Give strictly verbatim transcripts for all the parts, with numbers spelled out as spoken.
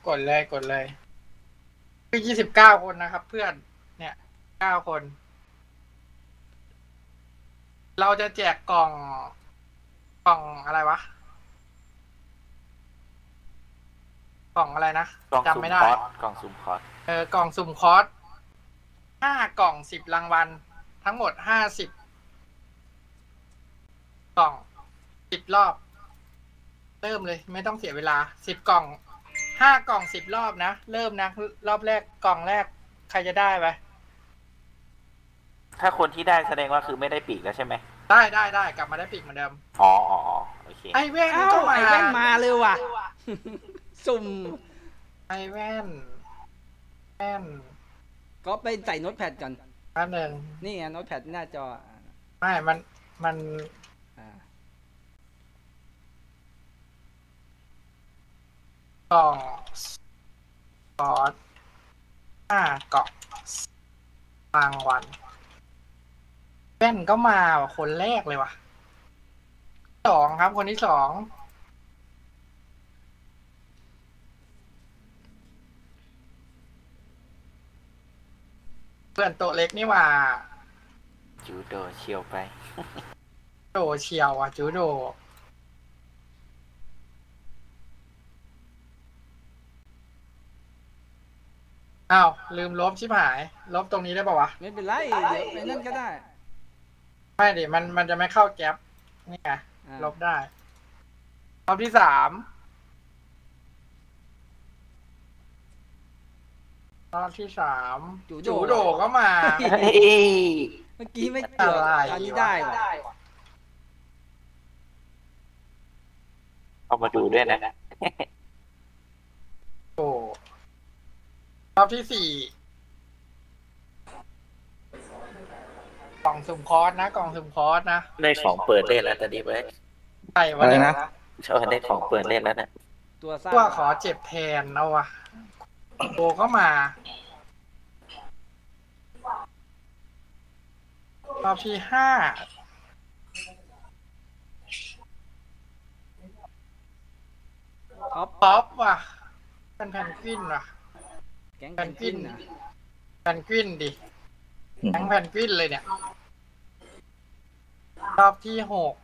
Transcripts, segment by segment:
กดเลยกดเลยคือยี่สิบเก้าคนนะครับเพื่อนเนี่ยเก้าคน เราจะแจกกล่องกล่องอะไรวะกล่องอะไรนะจำไม่ได้กล่องสุ่มคอร์สเออกล่องสุ่มคอร์สห้ากล่องสิบรางวัลทั้งหมดห้าสิบกล่องสิบรอบเริ่มเลยไม่ต้องเสียเวลาสิบกล่องห้ากล่องสิบรอบนะเริ่มนะรอบแรกกล่องแรกใครจะได้ไปถ้าคนที่ได้แสดงว่าคือไม่ได้ปีกแล้วใช่ไหมได้ได้ได้กลับมาได้ปีกเหมือนเดิมอ๋ออ๋อโอเคไอแว่นก็มาไอแว่นมาเลยว่ะสุ่มไอแว่นแว่นก็ไปใส่โน้ตแพดก่อนแป๊บนึงนี่ไงโน้ตแพดหน้าจอไม่มันมันกล่องคอร์สห้ากล่องรางวัลแว่นก็มาว่ะคนแรกเลยว่ะสองครับคนที่สองเพื่อนโตเล็กนี่ว่าจูโดเชียวไปโดเชียวอ่ะจูโดอ้าวลืมลบชิบหายลบตรงนี้ได้ป่าวะไม่เป็นไรเดี๋ยวไอ้นั่นก็ได้ไม่ดิมันมันจะไม่เข้าแก๊ปนี่ไงลบได้รอบที่สามรอบที่สามจูโดก็มาเมื่อกี้ไม่เกิดตอนนี้ได้เอามาดูด้วยนะโอ้รอบที่สี่กล่องสุ่มคอร์สนะกล่องสุ่มคอร์สนะได้ของเปิดเล่นแล้วตอนนี้ไว้ใช่วันนี้นะชอบได้ของเปิดเล่นแล้วนะตัวซ่าขอเจ็บแทนเอาวะโบก็มารอบที่ห้าท็อปท็อปว่ะเป็นแพนกวินว่ะแก๊งแพนกวินนะแพนกวินดิแก๊งแพนกวินเลยเนี่ยรอบที่หก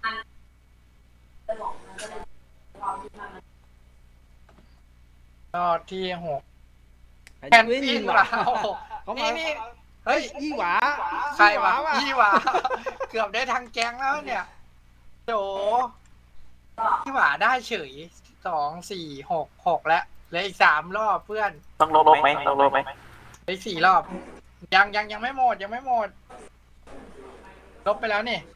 รอบที่หกแพนกวินว่ะนี่นี่เฮ้ยยี่หวาใครวะยี่หวาเกือบได้ทางแก๊งแล้วเนี่ยโจยี่หวาได้เฉยสองสี่หกหกแล้วเหลืออีกสามรอบเพื่อนต้องลบไหมต้องลบไหมเหลือสี่รอบยังยังยังไม่หมดยังไม่หมดลบไปแล้วนี่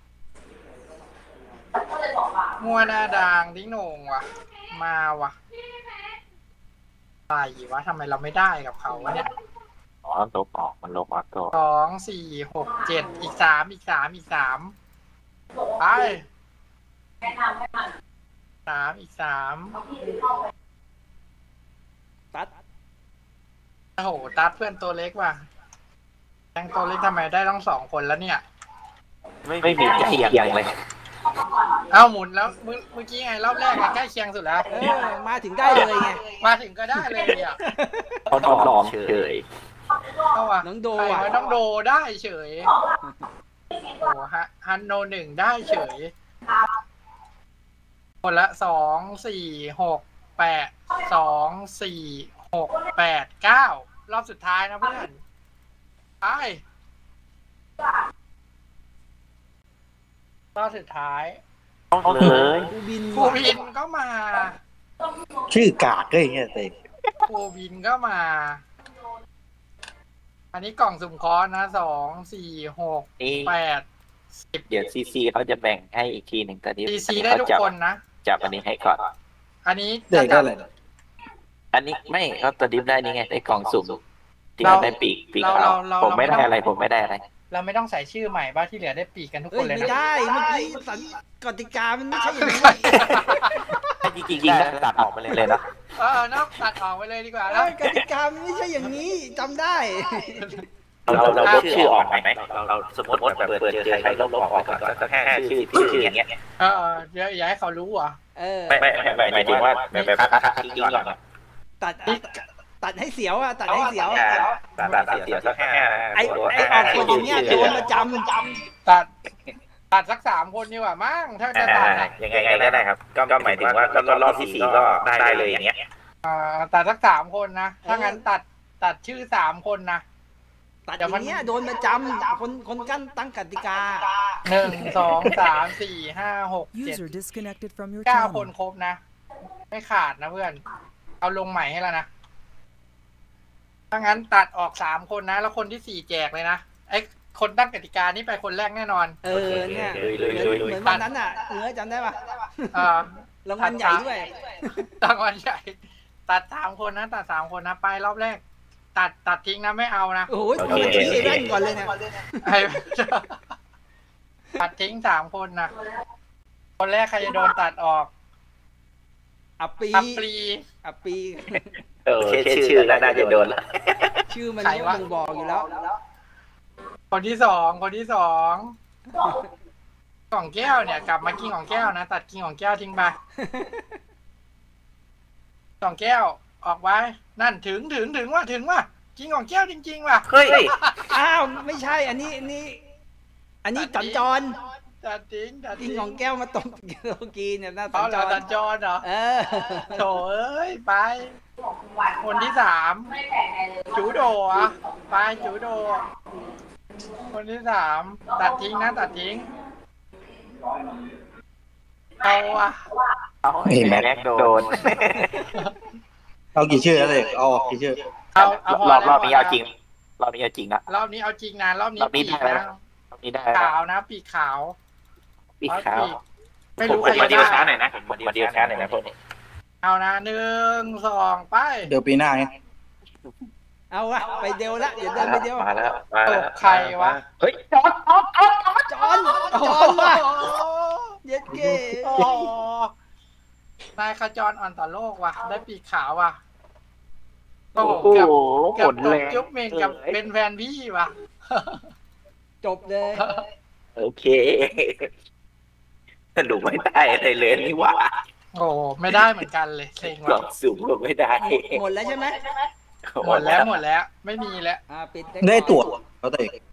มัวนาด่างทิ้งโหน่งว่ะมาว่ะตายวะทำไมเราไม่ได้กับเขาวะเนี่ยอ๋อลบออกมันลบออกตัวสองสี่หกเจ็ดอีกสามอีกสามอีกสามไปสามอีกสามตัดโอ้โหตัดเพื่อนตัวเล็กว่ะยังตัวเล็กทำไมได้ต้องสองคนแล้วเนี่ยไม่มีใกล้เคียงเลยเอาหมุนแล้วเมื่อกี้ไงรอบแรกใกล้เคียงสุดแล้วเออมาถึงได้เลยไงมาถึงก็ได้เลยอ่ะเขาลองเฉยเอาว่ะน้องโดว่ะน้องโดได้เฉยโอ้ฮะฮันโนหนึ่งได้เฉยคนละสองสี่หกแปดสองสี่หกแปดเก้ารอบสุดท้ายนะเพื่อนไปรอบสุดท้ายเลยภูบินภูบินก็มาชื่อกากก็อย่างเงี้ยเต้ภูบินก็มาอันนี้กล่องสุ่มคอร์สนะสองสี่หกแปดสิบเดี๋ยวซีซีเขาจะแบ่งให้อีกทีหนึ่งแต่นี้ซีซีได้ทุกคนนะจับอันนี้ให้ก่อนอันนี้ได้ก็อะไรอันนี้ไม่เขาตัวดิฟได้นี่ไงได้กล่องสุ่มที่เขาได้ปีกปีกเอาผมไม่ได้อะไรผมไม่ได้อะไรเราไม่ต้องใส่ชื่อใหม่บ้างที่เหลือได้ปีกกันทุกคนเลยนะไม่ได้เมื่อกี้สัญกติกามันไม่ใช่อย่างนี้จริงจริงๆตัดออกไปเลยนะเออนับตัดออกไปเลยดีกว่าแล้วกติกามันไม่ใช่อย่างนี้จำได้เราเราลบชื่อออกไหมเราเราสมมติแบบเปิดเจอใครเราลบออกก่อนก็แค่ชื่อชื่ออย่างเงี้ยเออเดี๋ยวอย่าให้เขารู้อ่ะไม่ไม่ไม่หมายถึงว่าแบบคัดทิ้งก่อนตัดตัดให้เสียวอ่ะตัดให้เสียวตัดตัดเสียวสักห้าไอ้ไอ้ออกคนอย่างเงี้ยโดนประจำจำตัดตัดสักสามคนดีกว่ามั้งถ้าจะตัดอะยังไงก็ได้ครับก็ก็หมายถึงว่าก็รอบที่สี่ก็ได้เลยอย่างเงี้ยอ่าตัดสักสามคนนะถ้างั้นตัดตัดชื่อสามคนนะตัดอย่างเงี้ยโดนประจำคนคนกั้นตั้งกติกาหนึ่งสองสามสี่ห้าหกเจ็ด User disconnected from your เก้าคน channel. ครบนะ ไม่ขาดนะเพื่อน เอาลงใหม่ให้แล้วนะถ้างั้นตัดออกสามคนนะ แล้วคนที่สี่แจกเลยนะไอ้คนตั้งกติกานี่ไปคนแรกแน่นอนเออเนี่ยเหมือนวันนั้นอ่ะเออจำได้ปะอ่ารางวัลใหญ่ด้วยรางวัลใหญ่ตัดสามคนนะตัดสามคนนะไปรอบแรก ตัดตัดทิ้งนะไม่เอานะโอ้โหผมชี้ไอ้แว่นก่อนเลยเนี่ยไอ้ตัดทิ้งสามคนนะคนแรกใครจะโดนตัดออกอัปปีอัปปรีอัปปีเออชื่อน่าจะโดนละชื่อมันบ่งบอกอยู่แล้วคนที่สองคนที่สองกล่องแก้วเนี่ย กลับมากินของแก้วนะตัดกินของแก้วทิ้งไปกล่องแก้วออกไว้นั่นถึงถึงถึงว่าถึงว่ากินของแก้วจริงๆว่ะเฮ้ยอ้าวไม่ใช่อันนี้อันนี้ อันนี้สัญจรตัดทิ้งตัดกิทิ้นงของแก้วมาตกโลกีเนี่ยน่าสัเอาญเหจรอรตัดจรเหรอเออโถเอ้ยไป คนที่สามจูโดอ่ะไปจูโด คนที่สามตัดทิ้งนะตัดทิ้งเอาอ่ะเห็นไหมโดนเอากี่ชื่อแล้วเลยเอาออกกี่ชื่อเอาเอาพอรอบแล้วรอบนี้เอาจริงรอบนี้เอาจริงนะรอบนี้เอาจริงนะรอบนี้รอบนี้ปีกได้แล้นะว รอบนี้ได้ขาวนะปีกขาวปีขาวไม่ผมรู้ผใครมมาจะเดียวช้าหได้น่อยนะผมมาเดียวช้าหน่อยนะพวกนี้เอานะหนึ่งสองไปเดี๋ยวปีหน้าไงเอาวะไปเดียวละเดี๋ยวเดินไปเดียวมาแล้วมาตแล้วกใครวะเฮ้ยจอนจอนว่ะเย็ดเก้โอ้โหนายขจรอ่อนต่อโลกว่ะ ได้ปีกขาวว่ะโอ้โหโอ้เกือบโหเกือบหตมกดแรงจุ๊บเมงกับเป็นแฟนพี่ว่ะจบเลยโอเคสรุปไม่ได้อะไรเลยนี่หว่าโอ้โหไม่ได้เหมือนกันเลยเซ็งกล่ว่ะองสูงก็ไม่ได้หมดแล้วใช่ไหมหมดแล้วหมดแล้ว ไม่มีแล้วอ่าปิดได้ตั๋วเขาแต่